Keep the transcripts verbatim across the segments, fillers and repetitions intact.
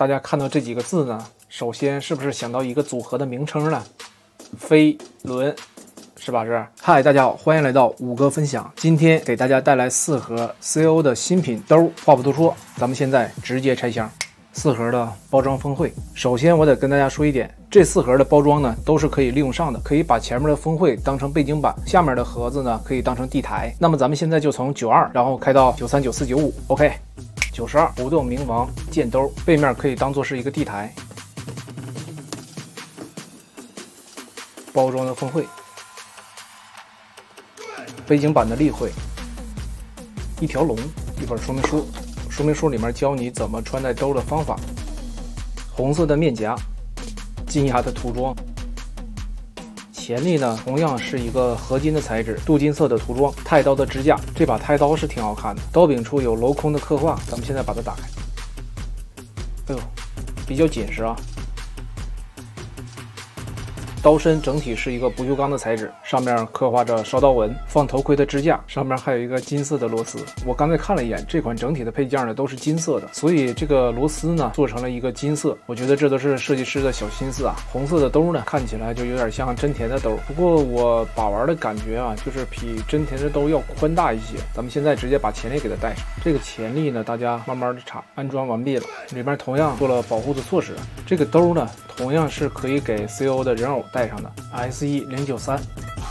大家看到这几个字呢，首先是不是想到一个组合的名称呢？飞轮，是吧？是。嗨，大家好，欢迎来到五哥分享。今天给大家带来四盒 C O 的新品兜。话不多说，咱们现在直接拆箱。四盒的包装峰会，首先我得跟大家说一点，这四盒的包装呢都是可以利用上的，可以把前面的峰会当成背景板，下面的盒子呢可以当成地台。那么咱们现在就从九二，然后开到九三、九四、九五 ，OK。九十二不动明王剑兜，背面可以当做是一个地台。包装的峰会，背景板的例会，一条龙，一本说明书。说明书里面教你怎么穿戴兜的方法。红色的面夹，金牙的涂装。前立呢，同样是一个合金的材质，镀金色的涂装。太刀的支架，这把太刀是挺好看的，刀柄处有镂空的刻画。咱们现在把它打开。哎呦，比较紧实啊。刀身整体是一个不锈钢的材质，上面刻画着烧刀纹。放头盔的支架上面还有一个金色的螺丝。我刚才看了一眼，这款整体的配件呢都是金色的，所以这个螺丝呢做成了一个金色。我觉得这都是设计师的小心思啊。红色的兜呢看起来就有点像真田的兜，不过我把玩的感觉啊，就是比真田的兜要宽大一些。咱们现在直接把前立给它带上。这个前立呢，大家慢慢的插，安装完毕了，里面同样做了保护的措施。这个兜呢，同样是可以给 C O 的人偶带上的 S E 零九三，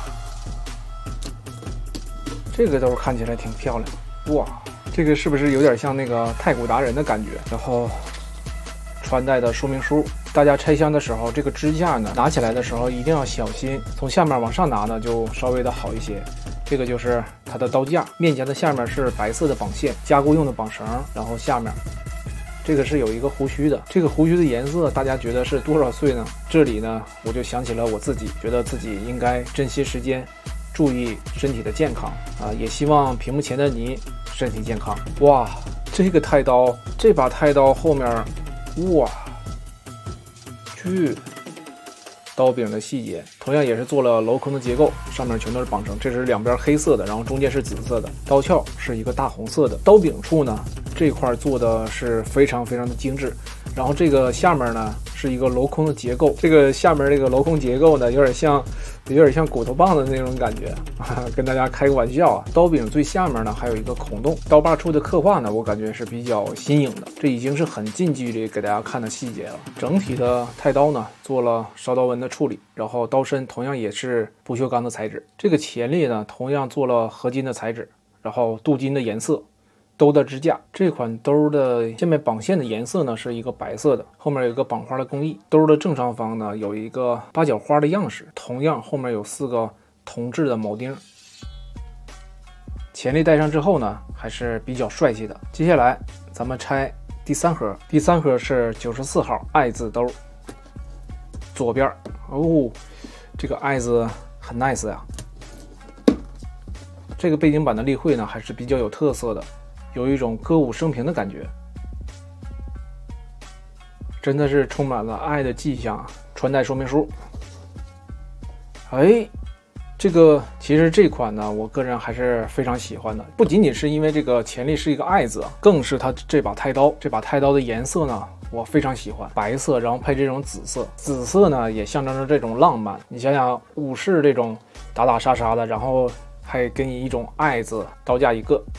这个兜看起来挺漂亮。哇，这个是不是有点像那个太古达人的感觉？然后穿戴的说明书，大家拆箱的时候，这个支架呢拿起来的时候一定要小心，从下面往上拿呢就稍微的好一些。这个就是它的刀架，面夹的下面是白色的绑线，加固用的绑绳，然后下面这个是有一个胡须的，这个胡须的颜色大家觉得是多少岁呢？这里呢我就想起了我自己，觉得自己应该珍惜时间，注意身体的健康啊，也希望屏幕前的你身体健康。哇，这个太刀，这把太刀后面，哇，去刀柄的细节，同样也是做了镂空的结构，上面全都是绑绳，这是两边黑色的，然后中间是紫色的，刀鞘是一个大红色的，刀柄处呢这块做的是非常非常的精致，然后这个下面呢是一个镂空的结构，这个下面这个镂空结构呢有点像有点像骨头棒的那种感觉啊，跟大家开个玩笑啊。刀柄最下面呢还有一个孔洞，刀把处的刻画呢我感觉是比较新颖的，这已经是很近距离给大家看的细节了。整体的太刀呢做了烧刀纹的处理，然后刀身同样也是不锈钢的材质，这个前立呢同样做了合金的材质，然后镀金的颜色。兜的支架，这款兜的下面绑线的颜色呢是一个白色的，后面有一个绑花的工艺。兜的正上方呢有一个八角花的样式，同样后面有四个铜制的铆钉。前立戴上之后呢还是比较帅气的。接下来咱们拆第三盒，第三盒是九十四号爱字兜，左边哦，这个爱字很 nice 呀。这个背景板的例会呢还是比较有特色的，有一种歌舞升平的感觉，真的是充满了爱的迹象。穿戴说明书，哎，这个其实这款呢，我个人还是非常喜欢的，不仅仅是因为这个前立是一个爱字，更是它这把太刀，这把太刀的颜色呢，我非常喜欢，白色，然后配这种紫色，紫色呢也象征着这种浪漫。你想想武士这种打打杀杀的，然后还给你一种爱字，刀架一个。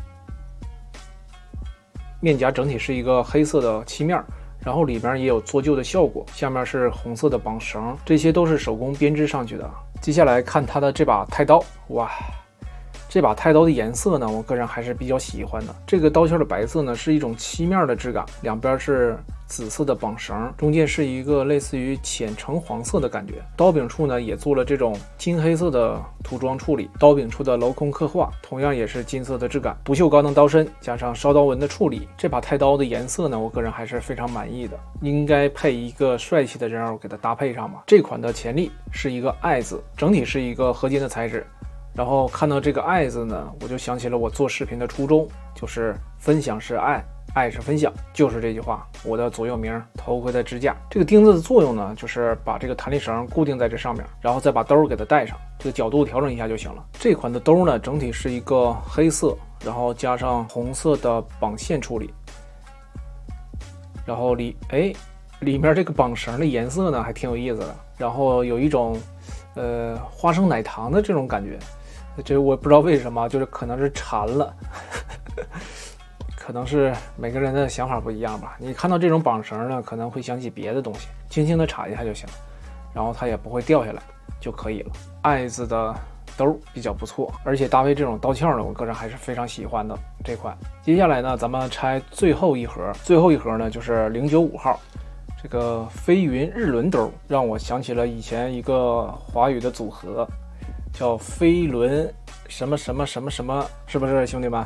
面夹整体是一个黑色的漆面，然后里边也有做旧的效果，下面是红色的绑绳，这些都是手工编织上去的。接下来看它的这把太刀，哇，这把太刀的颜色呢，我个人还是比较喜欢的。这个刀鞘的白色呢是一种漆面的质感，两边是紫色的绑绳，中间是一个类似于浅橙黄色的感觉。刀柄处呢也做了这种金黑色的涂装处理，刀柄处的镂空刻画同样也是金色的质感，不锈钢的刀身加上烧刀纹的处理。这把太刀的颜色呢，我个人还是非常满意的，应该配一个帅气的人偶给它搭配上吧。这款的前立是一个爱字，整体是一个合金的材质。然后看到这个爱字呢，我就想起了我做视频的初衷，就是分享是爱，爱是分享，就是这句话。我的左右铭，头盔的支架，这个钉子的作用呢，就是把这个弹力绳固定在这上面，然后再把兜给它带上，这个角度调整一下就行了。这款的兜呢，整体是一个黑色，然后加上红色的绑线处理。 然后里哎里面这个绑绳的颜色呢还挺有意思的，然后有一种呃花生奶糖的这种感觉，这我不知道为什么，就是可能是馋了。可能是每个人的想法不一样吧。你看到这种绑绳呢，可能会想起别的东西，轻轻的插一下就行，然后它也不会掉下来就可以了。爱子的兜比较不错，而且搭配这种刀鞘呢，我个人还是非常喜欢的这款。接下来呢，咱们拆最后一盒，最后一盒呢就是零九五号这个飞云日轮兜，让我想起了以前一个华语的组合，叫飞轮什么什么什么什么，是不是兄弟们？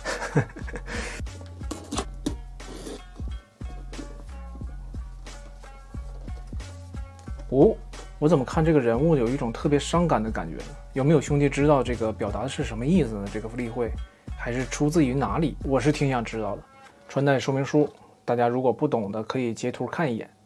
哦，我怎么看这个人物有一种特别伤感的感觉呢？有没有兄弟知道这个表达的是什么意思呢？这个例会还是出自于哪里？我是挺想知道的。穿戴说明书，大家如果不懂的可以截图看一眼。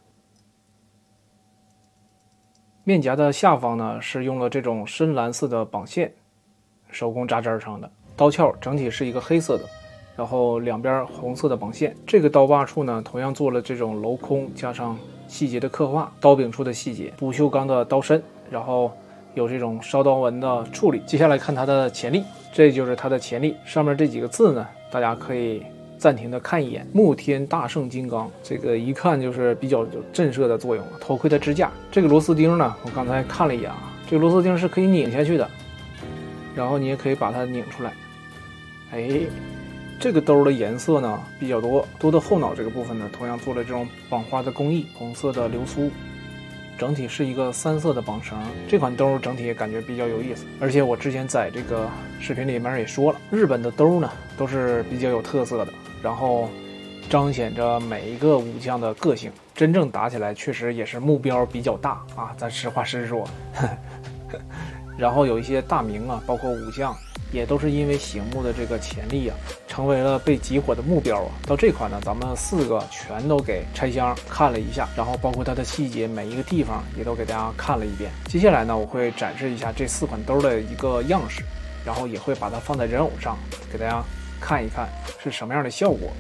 面颊的下方呢是用了这种深蓝色的绑线，手工扎针上的。刀鞘整体是一个黑色的，然后两边红色的绑线。这个刀把处呢，同样做了这种镂空加上细节的刻画，刀柄处的细节，不锈钢的刀身，然后有这种烧刀纹的处理。接下来看它的前例，这就是它的前例，上面这几个字呢，大家可以暂停的看一眼。穆天大圣金刚，这个一看就是比较有震慑的作用了。头盔的支架，这个螺丝钉呢，我刚才看了一眼啊，这个螺丝钉是可以拧下去的，然后你也可以把它拧出来。哎，这个兜的颜色呢比较多，多的后脑这个部分呢，同样做了这种绑花的工艺，红色的流苏，整体是一个三色的绑绳。这款兜整体也感觉比较有意思，而且我之前在这个视频里面也说了，日本的兜呢都是比较有特色的，然后彰显着每一个武将的个性。真正打起来确实也是目标比较大啊，咱实话实说。然后有一些大名啊，包括武将，也都是因为醒目的这个潜力啊，成为了被集火的目标啊。到这款呢，咱们四个全都给拆箱看了一下，然后包括它的细节，每一个地方也都给大家看了一遍。接下来呢，我会展示一下这四款兜的一个样式，然后也会把它放在人偶上，给大家看一看是什么样的效果。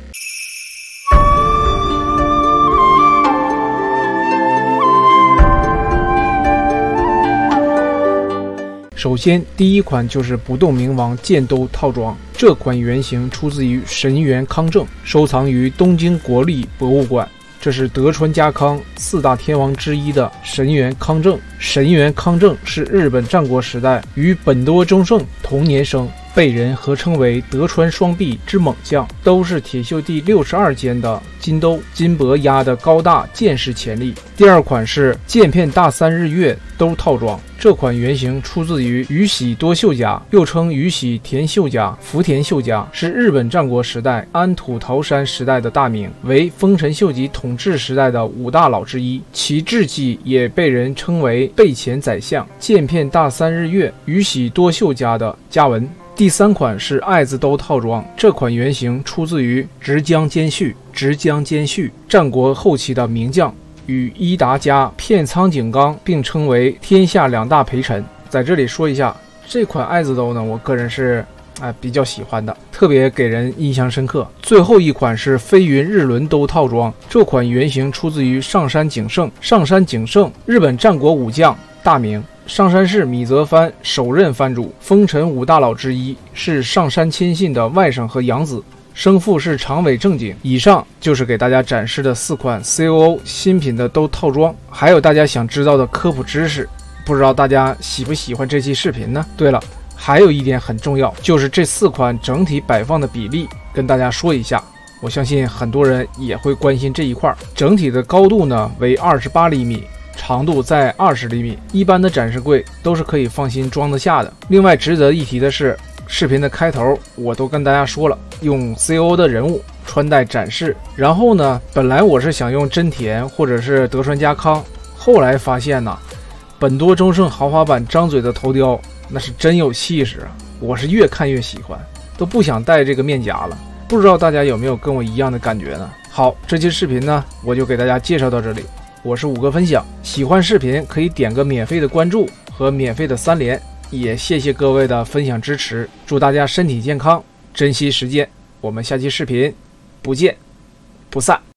首先，第一款就是不动明王剑兜套装。这款原型出自于神元康正，收藏于东京国立博物馆。这是德川家康四大天王之一的神元康正。神元康正是日本战国时代与本多忠胜同年生，被人合称为德川双臂之猛将，都是铁锈第六十二间的金兜，金箔压的高大剑士潜力。第二款是剑片大三日月兜套装。这款原型出自于宇喜多秀家，又称宇喜田秀家、福田秀家，是日本战国时代安土桃山时代的大名，为丰臣秀吉统治时代的五大佬之一。其事迹也被人称为备前宰相。剑片大三日月，宇喜多秀家的家纹。第三款是爱子兜套装，这款原型出自于直江兼续，直江兼续，战国后期的名将，与伊达家、片仓景纲并称为天下两大陪臣。在这里说一下，这款爱子兜呢，我个人是哎比较喜欢的，特别给人印象深刻。最后一款是飞云日轮兜套装，这款原型出自于上杉景胜。上杉景胜，日本战国武将，大名。上杉氏米泽藩首任藩主，丰臣五大佬之一，是上杉谦信的外甥和养子。生父是长尾正景。以上就是给大家展示的四款 C O O 新品的兜套装，还有大家想知道的科普知识。不知道大家喜不喜欢这期视频呢？对了，还有一点很重要，就是这四款整体摆放的比例，跟大家说一下。我相信很多人也会关心这一块。整体的高度呢为二十八厘米，长度在二十厘米，一般的展示柜都是可以放心装得下的。另外值得一提的是，视频的开头我都跟大家说了，用 C O 的人物穿戴展示。然后呢，本来我是想用真田或者是德川家康，后来发现呢，本多忠胜豪华版张嘴的头雕那是真有气势啊！我是越看越喜欢，都不想戴这个面颊了。不知道大家有没有跟我一样的感觉呢？好，这期视频呢，我就给大家介绍到这里。我是五哥分享，喜欢视频可以点个免费的关注和免费的三连，也谢谢各位的分享支持，祝大家身体健康，珍惜时间，我们下期视频不见不散。